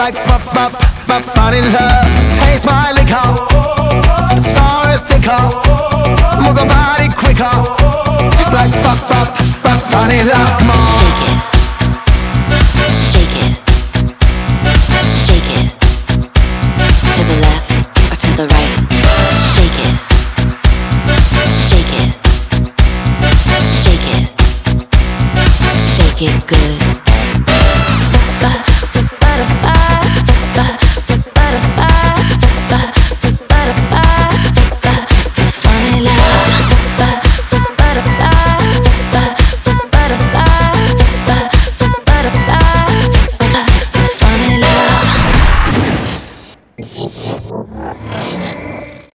like funny love. Taste my liquor, sorry sticker. Move your body quicker. It's like funny love. Come on. Shake it, shake it, to the left or to the right. Shake it, shake it, shake it, shake it good.